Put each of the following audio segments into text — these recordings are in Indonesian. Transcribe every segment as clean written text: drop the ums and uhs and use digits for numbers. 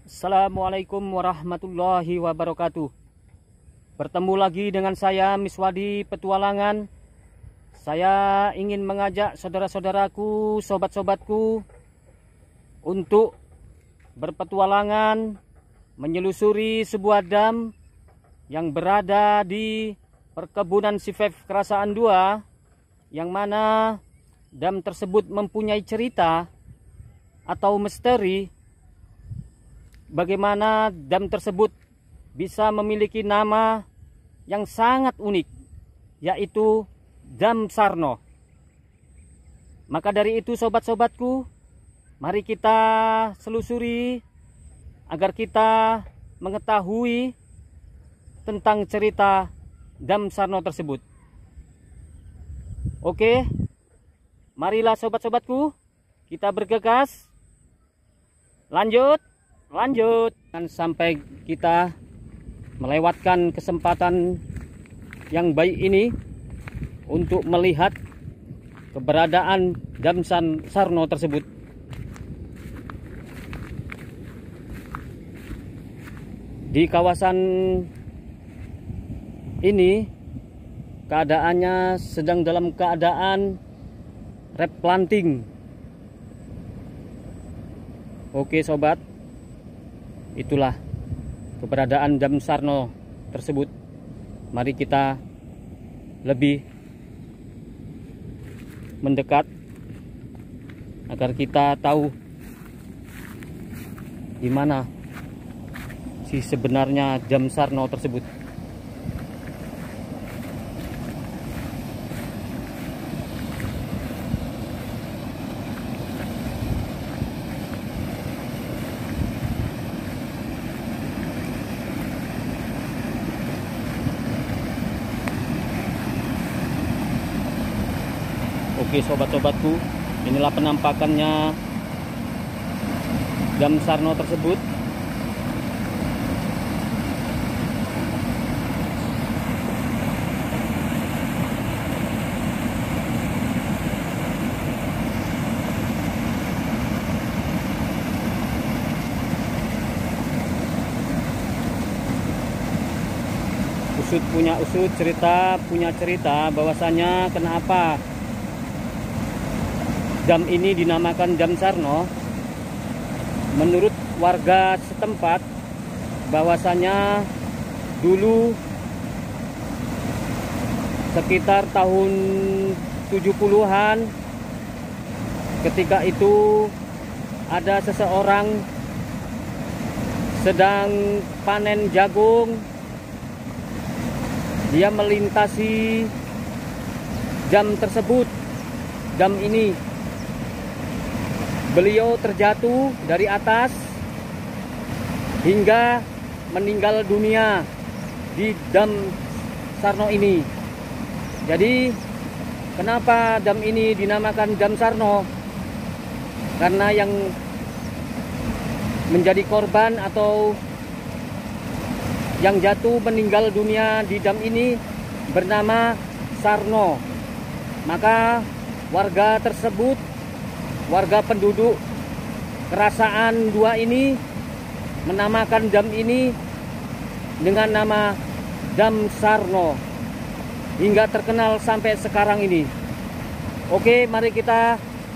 Assalamualaikum warahmatullahi wabarakatuh. Bertemu lagi dengan saya Miswadi Petualangan. Saya ingin mengajak saudara-saudaraku, sobat-sobatku untuk berpetualangan menyelusuri sebuah dam yang berada di perkebunan Sifef Kerasaan 2, yang mana dam tersebut mempunyai cerita atau misteri. Bagaimana dam tersebut bisa memiliki nama yang sangat unik, yaitu Dam Sarno. Maka dari itu sobat-sobatku, mari kita selusuri agar kita mengetahui tentang cerita Dam Sarno tersebut. Oke, marilah sobat-sobatku, kita bergegas. Lanjut dan sampai kita melewatkan kesempatan yang baik ini untuk melihat keberadaan Dam Sarno tersebut. Di kawasan ini keadaannya sedang dalam keadaan replanting. Oke sobat, itulah keberadaan Dam Sarno tersebut. Mari kita lebih mendekat agar kita tahu di mana si sebenarnya Dam Sarno tersebut. Oke sobat-sobatku, inilah penampakannya Dam Sarno tersebut. Usut punya usut, cerita punya cerita, bahwasanya kenapa dam ini dinamakan Dam Sarno. Menurut warga setempat, bahwasanya dulu sekitar tahun 70-an, ketika itu ada seseorang sedang panen jagung. Dia melintasi dam tersebut, dam ini. Beliau terjatuh dari atas hingga meninggal dunia di Dam Sarno ini. Jadi kenapa dam ini dinamakan Dam Sarno? Karena yang menjadi korban atau yang jatuh meninggal dunia di dam ini bernama Sarno. Maka warga tersebut, warga penduduk Kerasaan 2 ini menamakan dam ini dengan nama Dam Sarno hingga terkenal sampai sekarang ini. Oke, mari kita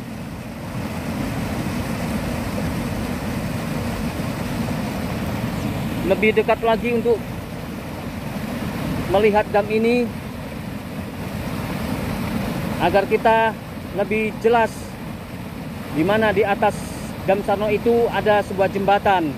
lebih dekat lagi untuk melihat dam ini agar kita lebih jelas di mana di atas Dam Sarno itu ada sebuah jembatan.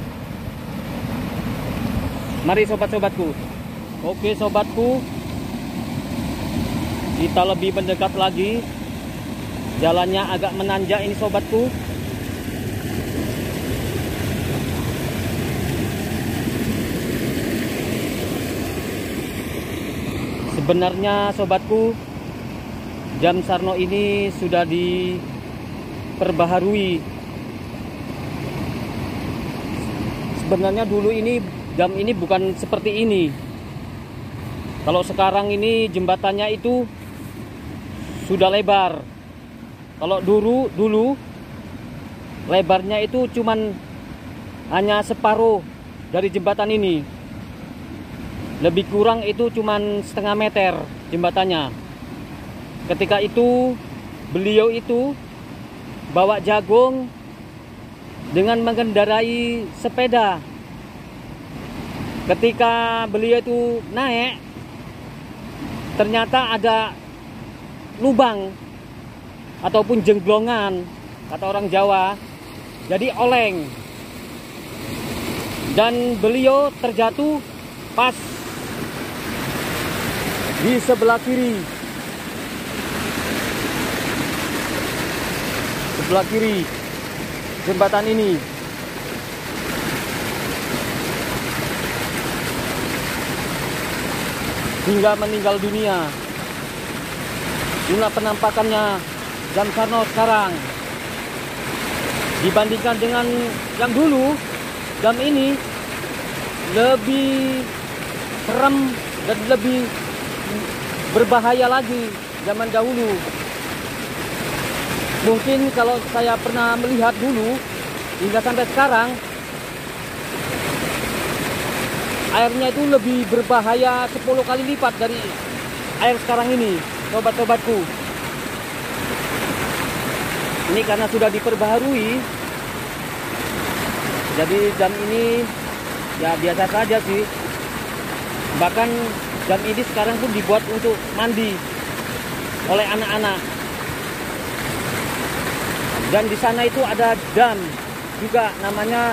Mari sobat-sobatku. Oke sobatku, kita lebih mendekat lagi. Jalannya agak menanjak ini sobatku. Sebenarnya sobatku, Dam Sarno ini sudah diperbaharui. Sebenarnya dulu ini dam ini bukan seperti ini. Kalau sekarang ini jembatannya itu sudah lebar. Kalau dulu lebarnya itu cuman hanya separuh dari jembatan ini. Lebih kurang itu cuman setengah meter jembatannya. Ketika itu beliau itu bawa jagung dengan mengendarai sepeda. Ketika beliau itu naik, ternyata ada lubang ataupun jengglongan, kata orang Jawa, jadi oleng. Dan beliau terjatuh pas di sebelah kiri. Sebelah kiri jembatan ini. Hingga meninggal dunia. Inilah penampakannya Dam Sarno sekarang. Dibandingkan dengan yang dulu, dam ini lebih serem dan lebih berbahaya lagi zaman dahulu. Mungkin kalau saya pernah melihat dulu hingga sampai sekarang, airnya itu lebih berbahaya 10 kali lipat dari air sekarang ini, sobat-sobatku. Ini karena sudah diperbaharui, jadi dam ini ya biasa saja sih. Bahkan dam ini sekarang pun dibuat untuk mandi oleh anak-anak. Dan di sana itu ada dam juga, namanya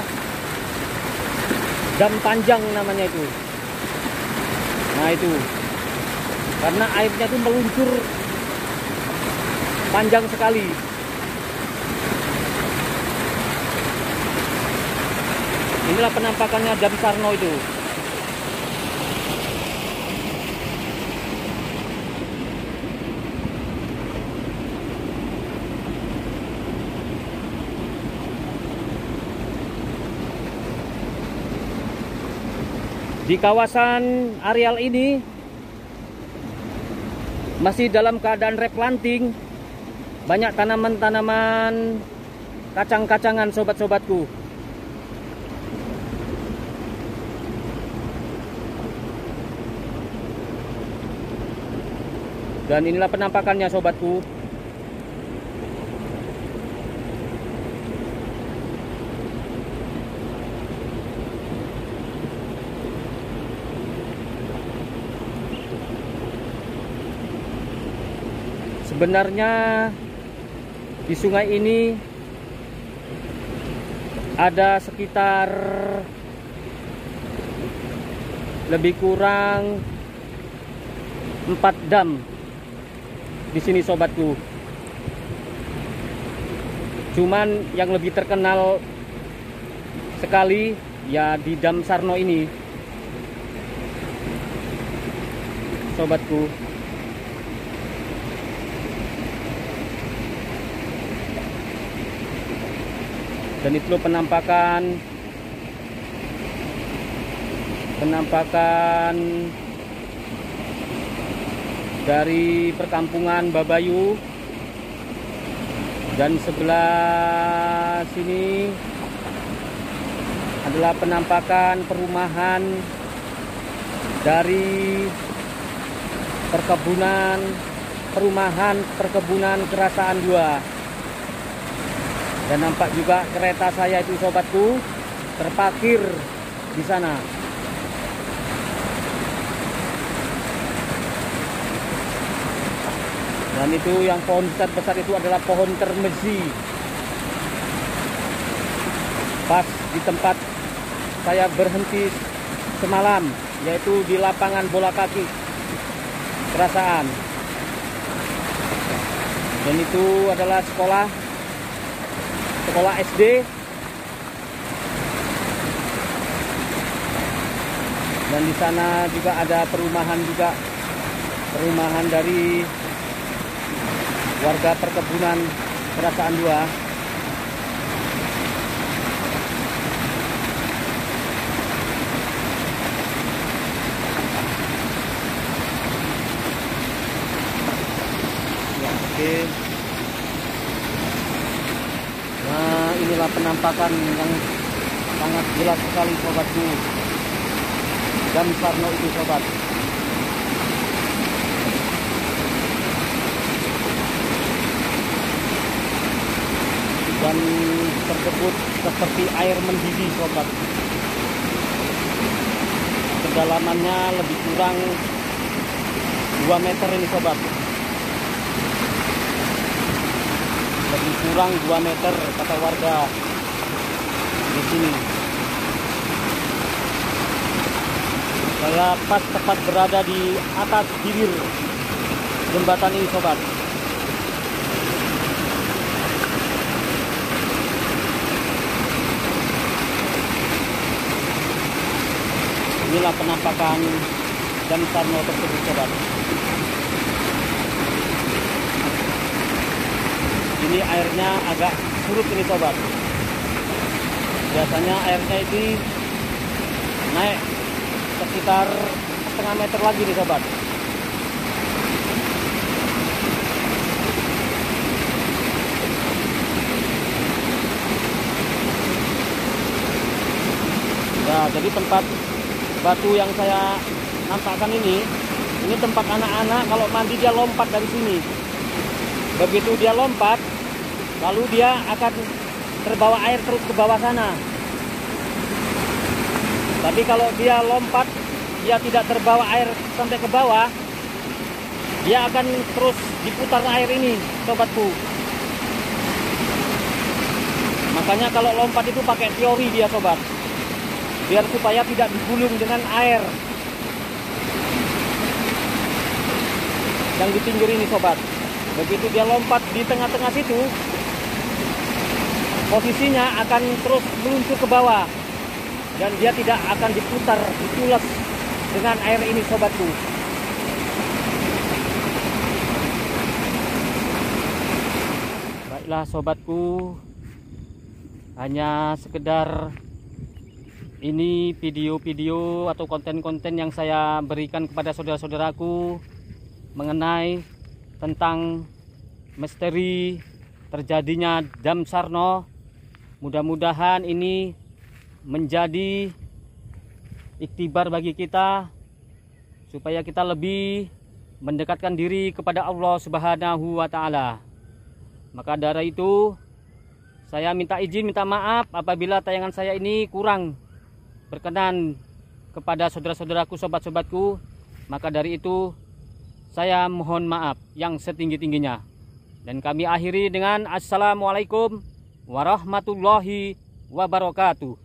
dam panjang namanya itu. Nah itu, karena airnya itu meluncur panjang sekali. Inilah penampakannya Dam Sarno itu. Di kawasan areal ini masih dalam keadaan replanting. Banyak tanaman-tanaman kacang-kacangan, sobat-sobatku. Dan inilah penampakannya, sobatku. Sebenarnya di sungai ini ada sekitar lebih kurang 4 dam di sini, sobatku. Cuman yang lebih terkenal sekali ya di Dam Sarno ini, sobatku. Dan itu penampakan dari perkampungan Babayu. Dan sebelah sini adalah penampakan perumahan dari perkebunan Kerasaan 2. Dan nampak juga kereta saya itu, sobatku, terparkir di sana. Dan itu yang pohon besar itu adalah pohon termezi. Pas di tempat saya berhenti semalam, yaitu di lapangan bola kaki Kerasaan. Dan itu adalah sekolah SD. Dan di sana juga ada perumahan dari warga perkebunan Kerasaan 2. Ya, oke. Nah, inilah penampakan yang sangat jelas sekali sobatku. Dam Sarno itu sobat. Dan tersebut seperti air mendidih sobat. Kedalamannya lebih kurang 2 meter ini sobat. Lebih kurang 2 meter kata warga di sini. Saya pas tepat berada di atas bibir jembatan ini sobat. Inilah penampakan Dam Sarno tersebut sobat. Ini airnya agak surut ini sobat. Biasanya airnya ini naik sekitar setengah meter lagi nih sobat. Nah, jadi tempat batu yang saya nampakkan ini tempat anak-anak kalau mandi dia lompat dari sini. Begitu dia lompat, lalu dia akan terbawa air terus ke bawah sana. Tapi kalau dia lompat, dia tidak terbawa air sampai ke bawah, dia akan terus diputar air ini, sobatku. Makanya kalau lompat itu pakai teori dia sobat, biar supaya tidak digulung dengan air yang di pinggir ini sobat. Begitu dia lompat di tengah-tengah situ, posisinya akan terus meluncur ke bawah dan dia tidak akan diputar, ditules dengan air ini sobatku. Baiklah sobatku, hanya sekedar ini video-video atau konten-konten yang saya berikan kepada saudara-saudaraku mengenai tentang misteri terjadinya Dam Sarno. Mudah-mudahan ini menjadi iktibar bagi kita supaya kita lebih mendekatkan diri kepada Allah Subhanahu wa taala. Maka dari itu saya minta izin, minta maaf apabila tayangan saya ini kurang berkenan kepada saudara-saudaraku, sobat-sobatku. Maka dari itu saya mohon maaf yang setinggi-tingginya. Dan kami akhiri dengan assalamualaikum warahmatullahi wabarakatuh.